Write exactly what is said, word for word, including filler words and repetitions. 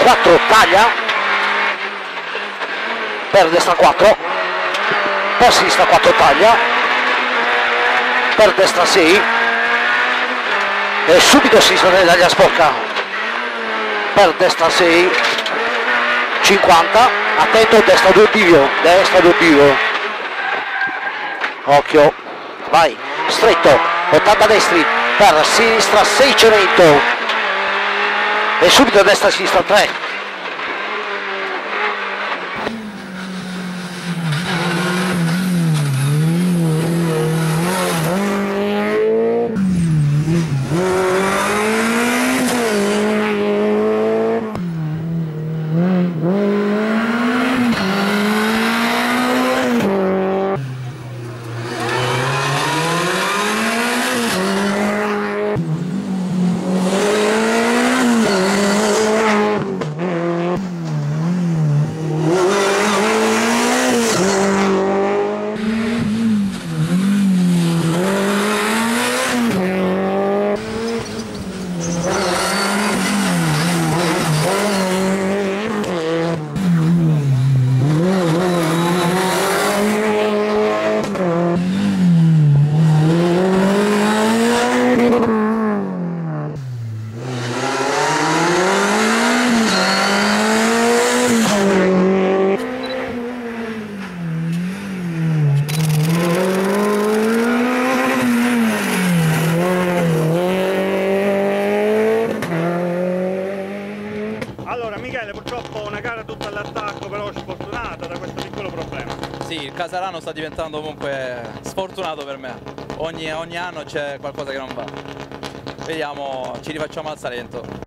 quattro, taglia, per destra quattro, per sinistra quattro, taglia, per destra sei, e subito sinistra della taglia sporca, per destra sei, cinquanta, attento, destra due bivio, destra due bivio, occhio, vai, stretto, ottanta destri, per sinistra sei cemento, e subito destra sinistra tre. Sì, il Casarano sta diventando comunque sfortunato per me. Ogni, ogni anno c'è qualcosa che non va. Vediamo, ci rifacciamo al Salento.